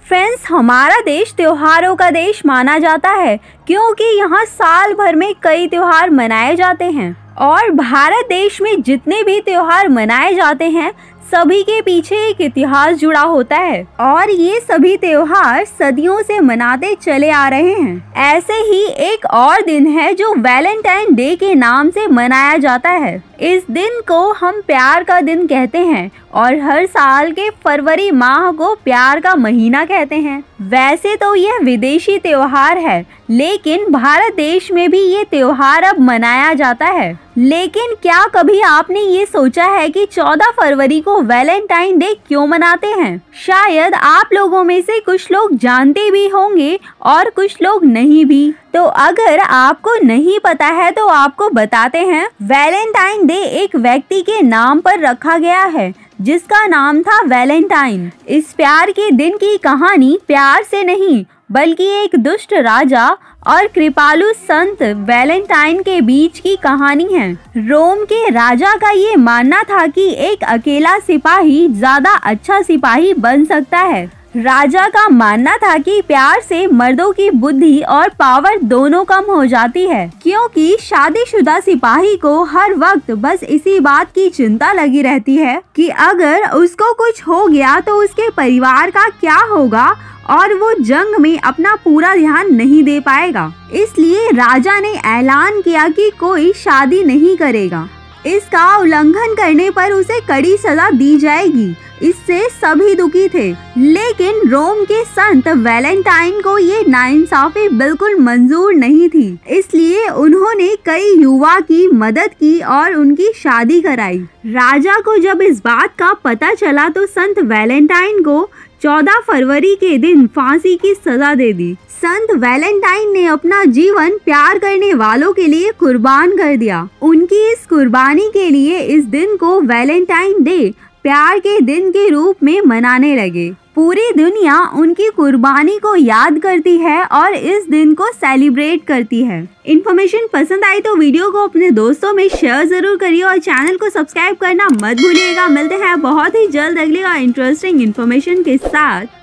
Friends, हमारा देश त्योहारों का देश माना जाता है क्योंकि यहाँ साल भर में कई त्योहार मनाए जाते हैं और भारत देश में जितने भी त्योहार मनाए जाते हैं सभी के पीछे एक इतिहास जुड़ा होता है और ये सभी त्योहार सदियों से मनाते चले आ रहे हैं। ऐसे ही एक और दिन है जो वैलेंटाइन डे के नाम से मनाया जाता है। इस दिन को हम प्यार का दिन कहते हैं और हर साल के फरवरी माह को प्यार का महीना कहते हैं। वैसे तो यह विदेशी त्योहार है लेकिन भारत देश में भी ये त्योहार अब मनाया जाता है। लेकिन क्या कभी आपने ये सोचा है कि 14 फरवरी को वैलेंटाइन डे क्यों मनाते हैं? शायद आप लोगों में से कुछ लोग जानते भी होंगे और कुछ लोग नहीं भी। तो अगर आपको नहीं पता है तो आपको बताते हैं। वैलेंटाइन डे एक व्यक्ति के नाम पर रखा गया है जिसका नाम था वैलेंटाइन। इस प्यार के दिन की कहानी प्यार से नहीं बल्कि एक दुष्ट राजा और कृपालु संत वैलेंटाइन के बीच की कहानी है। रोम के राजा का ये मानना था कि एक अकेला सिपाही ज्यादा अच्छा सिपाही बन सकता है। राजा का मानना था कि प्यार से मर्दों की बुद्धि और पावर दोनों कम हो जाती है क्योंकि शादीशुदा सिपाही को हर वक्त बस इसी बात की चिंता लगी रहती है कि अगर उसको कुछ हो गया तो उसके परिवार का क्या होगा और वो जंग में अपना पूरा ध्यान नहीं दे पाएगा। इसलिए राजा ने ऐलान किया कि कोई शादी नहीं करेगा। इसका उल्लंघन करने पर उसे कड़ी सजा दी जाएगी। इससे सभी दुखी थे लेकिन रोम के संत वैलेंटाइन को ये नाइंसाफी बिल्कुल मंजूर नहीं थी। इसलिए उन्होंने कई युवा की मदद की और उनकी शादी कराई। राजा को जब इस बात का पता चला तो संत वैलेंटाइन को 14 फरवरी के दिन फांसी की सजा दे दी। संत वैलेंटाइन ने अपना जीवन प्यार करने वालों के लिए कुर्बान कर दिया। उनकी इस कुर्बानी के लिए इस दिन को वैलेंटाइन डे प्यार के दिन के रूप में मनाने लगे। पूरी दुनिया उनकी कुर्बानी को याद करती है और इस दिन को सेलिब्रेट करती है। इन्फॉर्मेशन पसंद आई तो वीडियो को अपने दोस्तों में शेयर जरूर करिए और चैनल को सब्सक्राइब करना मत भूलिएगा। मिलते हैं बहुत ही जल्द अगली और इंटरेस्टिंग इन्फॉर्मेशन के साथ।